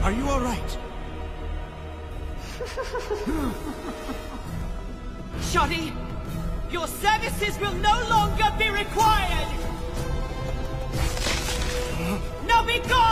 Are you all right? Shoddy, your services will no longer be required! Now be gone!